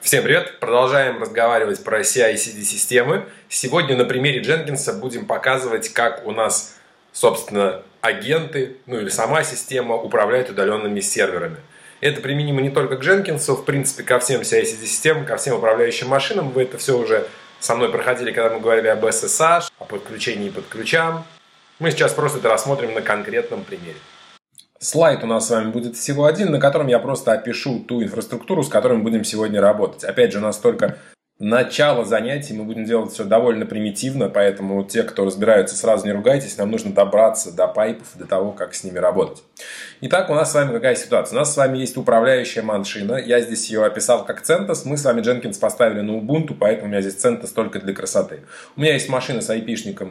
Всем привет! Продолжаем разговаривать про CI/CD системы. Сегодня на примере Jenkins будем показывать, как у нас, собственно, агенты, или сама система управляет удаленными серверами. Это применимо не только к Jenkins, в принципе, ко всем CI/CD системам, ко всем управляющим машинам. Вы это все уже со мной проходили, когда мы говорили об SSH, о подключении и под ключам. Мы сейчас просто это рассмотрим на конкретном примере. Слайд у нас с вами будет всего один, на котором я просто опишу ту инфраструктуру, с которой мы будем сегодня работать. Опять же, у нас только начало занятий, мы будем делать все довольно примитивно, поэтому те, кто разбираются, сразу не ругайтесь, нам нужно добраться до пайпов, до того, как с ними работать. Итак, у нас с вами какая ситуация? У нас с вами есть управляющая машина, я здесь ее описал как CentOS, мы с вами Jenkins поставили на Ubuntu, поэтому у меня здесь CentOS только для красоты. У меня есть машина с IP-шником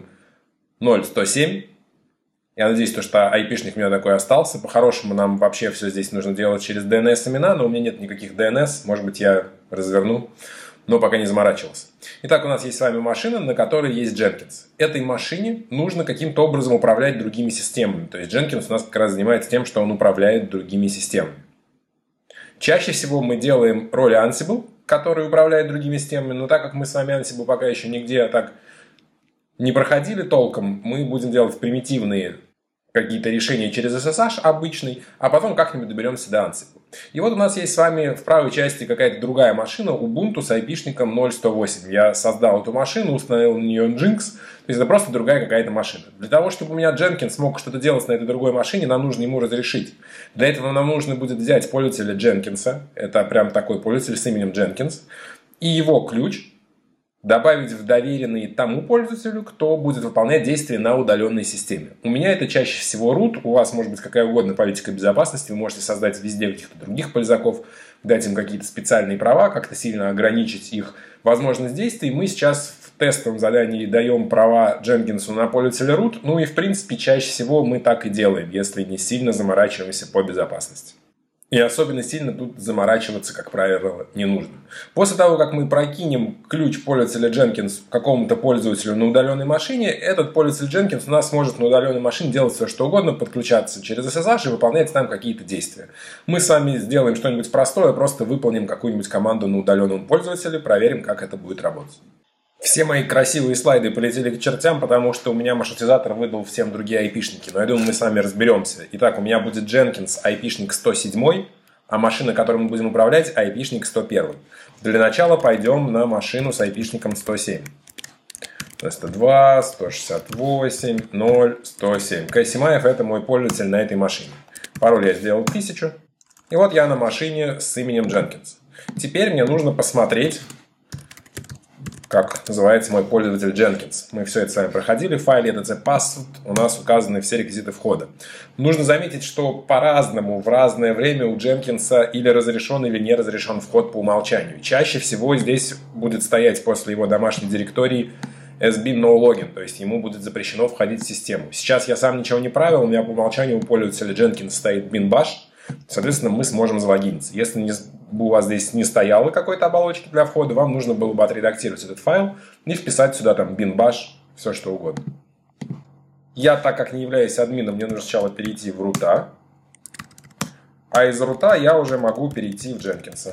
0.107. Я надеюсь, что IP-шник у меня такой остался. По-хорошему нам вообще все здесь нужно делать через DNS-имена, но у меня нет никаких DNS. Может быть, я разверну, но пока не заморачивался. Итак, у нас есть с вами машина, на которой есть Jenkins. Этой машине нужно каким-то образом управлять другими системами. То есть Jenkins у нас как раз занимается тем, что он управляет другими системами. Чаще всего мы делаем роль Ansible, который управляет другими системами, но так как мы с вами Ansible пока еще нигде так не проходили толком, мы будем делать примитивные какие-то решения через SSH обычный, а потом как-нибудь доберемся до Ansible. И вот у нас есть с вами в правой части какая-то другая машина Ubuntu с IP-шником 0.108. Я создал эту машину, установил на нее Nginx, то есть это просто другая какая-то машина. Для того, чтобы у меня Jenkins смог что-то делать на этой другой машине, нам нужно ему разрешить. Для этого нам нужно будет взять пользователя Jenkins, это прям такой пользователь с именем Jenkins, и его ключ добавить в доверенный тому пользователю, кто будет выполнять действия на удаленной системе. У меня это чаще всего root, у вас может быть какая угодно политика безопасности, вы можете создать везде каких-то других пользаков, дать им какие-то специальные права, как-то сильно ограничить их возможность действий. Мы сейчас в тестовом задании даем права Jenkins на пользователя root, и в принципе чаще всего мы так и делаем, если не сильно заморачиваемся по безопасности. И особенно сильно тут заморачиваться, как правило, не нужно. После того, как мы прокинем ключ пользователя Jenkins какому-то пользователю на удаленной машине, этот пользователь Jenkins у нас сможет на удаленной машине делать все, что угодно, подключаться через SSH и выполнять там какие-то действия. Мы с вами сделаем что-нибудь простое, просто выполним какую-нибудь команду на удаленном пользователе, проверим, как это будет работать. Все мои красивые слайды полетели к чертям, потому что у меня маршрутизатор выдал всем другие IP-шники. Но я думаю, мы с вами разберемся. Итак, у меня будет Jenkins IP-шник 107, а машина, которой мы будем управлять, IP-шник 101. Для начала пойдем на машину с IP-шником 107. 102, 168, 0, 107. Кайсимаев — это мой пользователь на этой машине. Пароль я сделал 1000. И вот я на машине с именем Jenkins. Теперь мне нужно посмотреть, как называется мой пользователь Jenkins. Мы все это с вами проходили. В файле etc.password у нас указаны все реквизиты входа. Нужно заметить, что по-разному в разное время у Jenkins или разрешен, или не разрешен вход по умолчанию. Чаще всего здесь будет стоять после его домашней директории sbin no login, то есть ему будет запрещено входить в систему. Сейчас я сам ничего не правил, у меня по умолчанию у пользователя Jenkins стоит bin bash. Соответственно, мы сможем залогиниться. Если у вас здесь не стояло какой-то оболочки для входа, вам нужно было бы отредактировать этот файл и вписать сюда там bin bash, все что угодно. Я, так как не являюсь админом, мне нужно сначала перейти в рута. А из рута я уже могу перейти в Jenkins.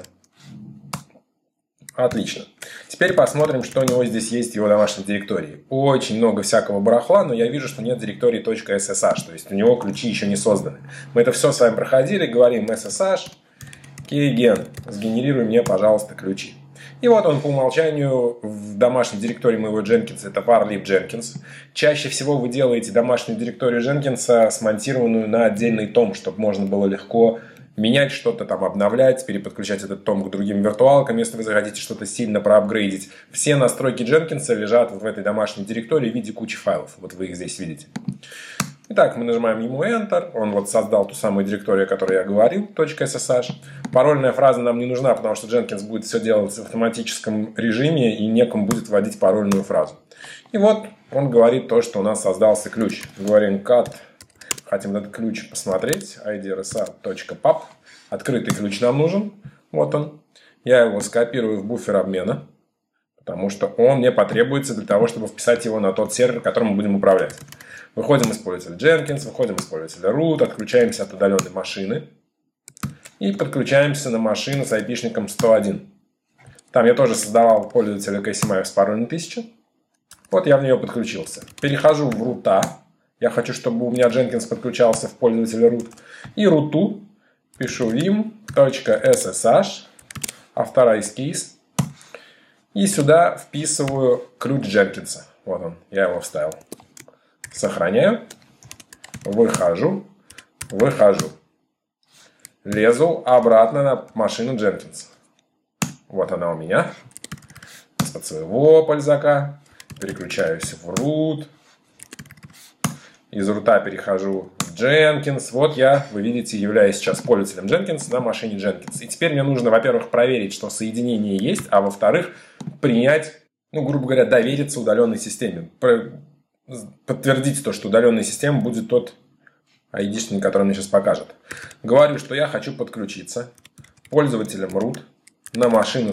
Отлично. Теперь посмотрим, что у него здесь есть в его домашней директории. Очень много всякого барахла, но я вижу, что нет директории .ssh, то есть у него ключи еще не созданы. Мы это все с вами проходили, говорим ssh, keygen, сгенерируй мне, пожалуйста, ключи. И вот он по умолчанию в домашней директории моего Jenkins, это varlib Jenkins. Чаще всего вы делаете домашнюю директорию Jenkins, смонтированную на отдельный том, чтобы можно было легко менять что-то, там обновлять, переподключать этот том к другим виртуалкам, если вы захотите что-то сильно проапгрейдить. Все настройки Jenkins лежат в этой домашней директории в виде кучи файлов. Вот вы их здесь видите. Итак, мы нажимаем ему Enter. Он вот создал ту самую директорию, о которой я говорил, .ssh. Парольная фраза нам не нужна, потому что Jenkins будет все делать в автоматическом режиме и некому будет вводить парольную фразу. И вот он говорит то, что у нас создался ключ. Говорим cat. Хотим этот ключ посмотреть. id.rsr.pub. Открытый ключ нам нужен. Вот он. Я его скопирую в буфер обмена, потому что он мне потребуется для того, чтобы вписать его на тот сервер, которым мы будем управлять. Выходим из пользователя Jenkins, выходим из пользователя root, отключаемся от удаленной машины и подключаемся на машину с IP-шником 101. Там я тоже создавал пользователя Casey с паролем 1000. Вот я в нее подключился. Перехожу в рута. Я хочу, чтобы у меня Jenkins подключался в пользователя root. И руту пишу vim.ssh, authorize keys. И сюда вписываю ключ Jenkins. Вот он, я его вставил. Сохраняю. Выхожу. Лезу обратно на машину Jenkins. Вот она у меня. Из-под своего пользака. Переключаюсь в root. Из рута перехожу в Jenkins. Вот я, вы видите, являюсь сейчас пользователем Jenkins на машине Jenkins. И теперь мне нужно, во-первых, проверить, что соединение есть, а во-вторых, принять, грубо говоря, довериться удаленной системе. Подтвердить то, что удаленная система будет тот ID-шный, который мне сейчас покажет. Говорю, что я хочу подключиться пользователем root на машину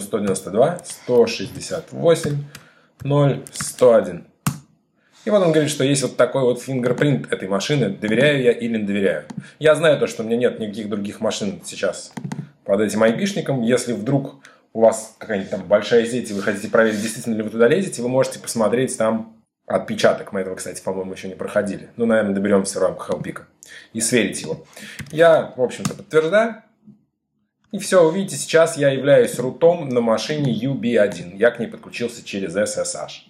192.168.0.101. И вот он говорит, что есть вот такой вот фингерпринт этой машины. Доверяю я или не доверяю. Я знаю то, что у меня нет никаких других машин сейчас под этим IP-шником. Если вдруг у вас какая-нибудь там большая сеть, и вы хотите проверить, действительно ли вы туда лезете, вы можете посмотреть там отпечаток. Мы этого, кстати, по-моему, еще не проходили. Ну, наверное, доберемся в рамках Helpika. И сверить его. Я, в общем-то, подтверждаю. И все, увидите, сейчас я являюсь рутом на машине UB1. Я к ней подключился через SSH.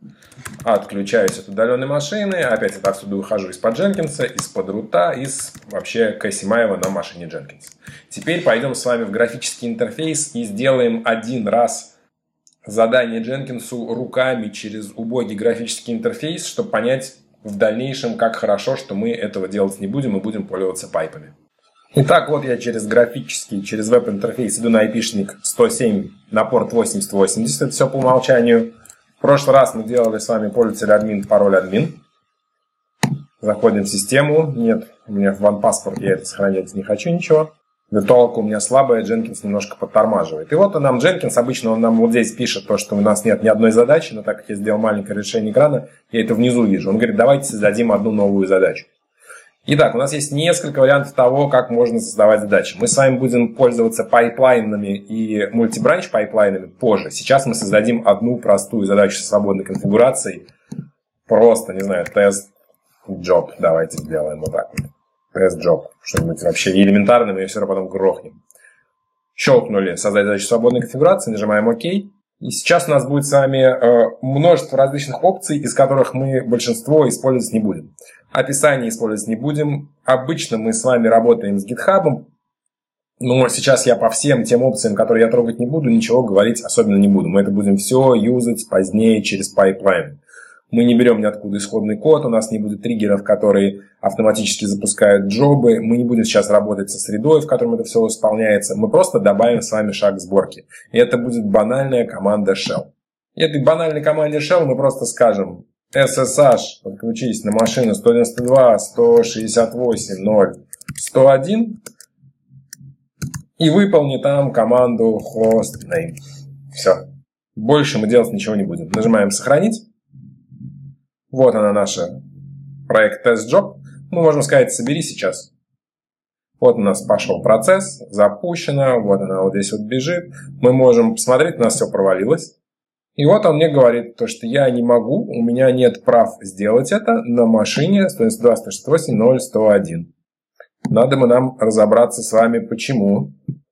Отключаюсь от удаленной машины. Опять отсюда выхожу из-под Jenkins, из-под рута, из вообще Casey на машине Jenkins. Теперь пойдем с вами в графический интерфейс и сделаем один раз задание Jenkins руками через убогий графический интерфейс, чтобы понять в дальнейшем, как хорошо, что мы этого делать не будем и будем пользоваться пайпами. Итак, вот я через веб-интерфейс иду на IP-шник 107 на порт 8080. Это все по умолчанию. В прошлый раз мы делали с вами пользователь админ, пароль админ. Заходим в систему. Нет, у меня в OnePassport, я это сохранять не хочу ничего. Виртуалка у меня слабая, Jenkins немножко подтормаживает. И вот нам Jenkins, обычно он нам вот здесь пишет то, что у нас нет ни одной задачи, но так как я сделал маленькое решение экрана, я это внизу вижу. Он говорит, давайте создадим одну новую задачу. Итак, у нас есть несколько вариантов того, как можно создавать задачи. Мы с вами будем пользоваться пайплайнами и мультибранч пайплайнами позже. Сейчас мы создадим одну простую задачу со свободной конфигурацией. Просто, не знаю, тест job. Давайте сделаем вот так вот. Тест job. Что-нибудь вообще элементарное, мы ее все равно потом грохнем. Щелкнули создать задачу свободной конфигурации, нажимаем ОК. И сейчас у нас будет с вами множество различных опций, из которых мы большинство использовать не будем. Описание использовать не будем. Обычно мы с вами работаем с GitHub. Но сейчас я по всем тем опциям, которые я трогать не буду, ничего говорить особенно не буду. Мы это будем все юзать позднее через пайплайн. Мы не берем ниоткуда исходный код, у нас не будет триггеров, которые автоматически запускают джобы. Мы не будем сейчас работать со средой, в котором это все исполняется. Мы просто добавим с вами шаг сборки. И это будет банальная команда shell. И этой банальной команде shell мы просто скажем SSH, подключись на машину 192.168.0.101 и выполни там команду hostname. Все. Больше мы делать ничего не будем. Нажимаем сохранить. Вот она наша проект test-job. Мы можем сказать собери сейчас. Вот у нас пошел процесс, запущено. Вот она вот здесь вот бежит. Мы можем посмотреть, у нас все провалилось. И вот он мне говорит, то, что я не могу, у меня нет прав сделать это на машине 192.168.0.101. Надо бы нам разобраться с вами, почему.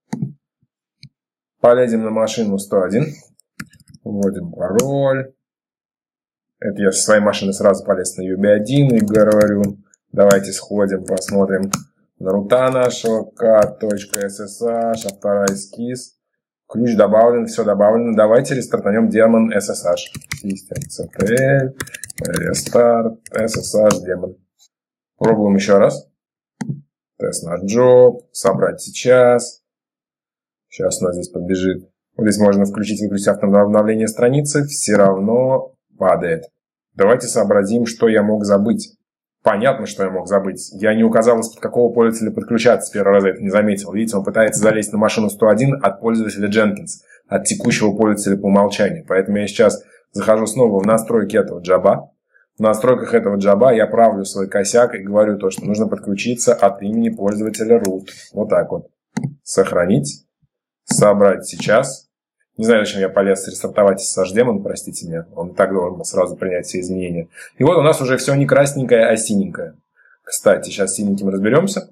Полезем на машину 101. Вводим пароль. Это я со своей машины сразу полез на UB1 и говорю, давайте сходим, посмотрим на рута нашего cat.ssh, authorize keys. Ключ добавлен, все добавлено. Давайте рестартанем демон SSH. System.ctl, restart, SSH демон. Пробуем еще раз. Тест наш job, собрать сейчас. Сейчас у нас здесь побежит. Вот здесь можно включить и выключить автообновление страницы. Все равно падает. Давайте сообразим, что я мог забыть. Понятно, что я мог забыть. Я не указал, из-под какого пользователя подключаться. С первого раза это не заметил. Видите, он пытается залезть на машину 101 от пользователя Jenkins. От текущего пользователя по умолчанию. Поэтому я сейчас захожу снова в настройки этого джаба. В настройках этого джаба я правлю свой косяк и говорю то, что нужно подключиться от имени пользователя root. Вот так вот. Сохранить. Собрать сейчас. Не знаю, зачем я полез рестартовать SSH-демон, простите меня. Он так должен сразу принять все изменения. И вот у нас уже все не красненькое, а синенькое. Кстати, сейчас с синеньким разберемся.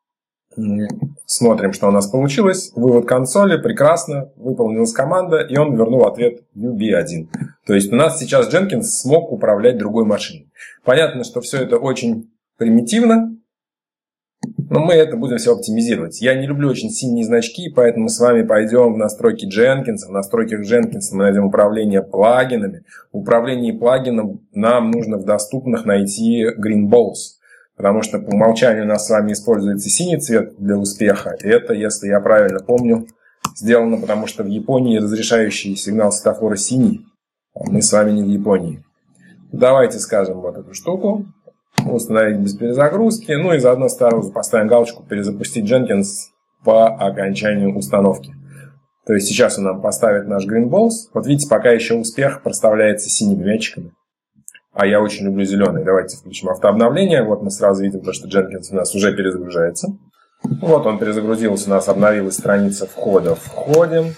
Смотрим, что у нас получилось. Вывод консоли, прекрасно. Выполнилась команда, и он вернул ответ UB1. То есть у нас сейчас Jenkins смог управлять другой машиной. Понятно, что все это очень примитивно, но мы это будем все оптимизировать. Я не люблю очень синие значки, поэтому мы с вами пойдем в настройки Jenkins. В настройках Jenkins мы найдем управление плагинами. В управлении плагином нам нужно в доступных найти Green Balls. Потому что по умолчанию у нас с вами используется синий цвет для успеха. И это, если я правильно помню, сделано потому, что в Японии разрешающий сигнал светофора синий. А мы с вами не в Японии. Давайте скажем вот эту штуку. Установить без перезагрузки. Ну и заодно сразу поставим галочку «Перезапустить Jenkins» по окончанию установки. То есть сейчас он нам поставит наш Green Balls. Вот видите, пока еще успех проставляется синими мячиками. А я очень люблю зеленый. Давайте включим автообновление. Вот мы сразу видим, что Jenkins у нас уже перезагружается. Вот он перезагрузился, у нас обновилась страница входа. Входим.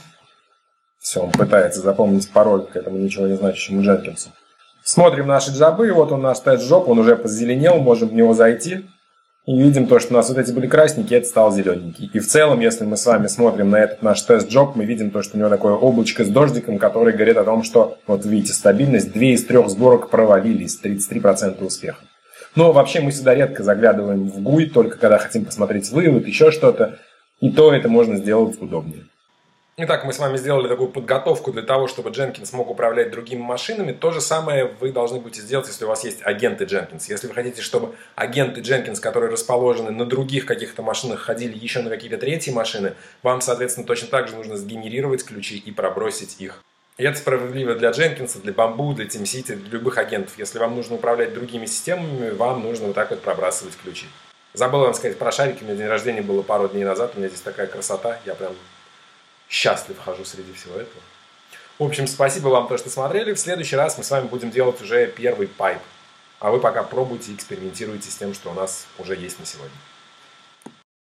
Все, он пытается запомнить пароль к этому ничего не значащему Jenkins. Смотрим наши джабы. Вот он наш тест-джоб. Он уже позеленел. Можем в него зайти. И видим то, что у нас вот эти были красненькие, это стал зелененький. И в целом, если мы с вами смотрим на этот наш тест-джоб, мы видим то, что у него такое облачко с дождиком, который говорит о том, что, вот видите, стабильность, 2 из 3 сборок провалились, 33% успеха. Но вообще мы сюда редко заглядываем в GUI, только когда хотим посмотреть вывод, еще что-то. И то это можно сделать удобнее. Итак, мы с вами сделали такую подготовку для того, чтобы Jenkins мог управлять другими машинами. То же самое вы должны будете сделать, если у вас есть агенты Jenkins. Если вы хотите, чтобы агенты Jenkins, которые расположены на других каких-то машинах, ходили еще на какие-то третьи машины, вам, соответственно, точно так же нужно сгенерировать ключи и пробросить их. И это справедливо для Jenkins, для Bamboo, для TeamCity, для любых агентов. Если вам нужно управлять другими системами, вам нужно вот так вот пробрасывать ключи. Забыл вам сказать про шарики. У меня день рождения было пару дней назад. У меня здесь такая красота. Я прям счастлив хожу среди всего этого. В общем, спасибо вам, что смотрели. В следующий раз мы с вами будем делать уже первый пайп. А вы пока пробуйте и экспериментируйте с тем, что у нас уже есть на сегодня.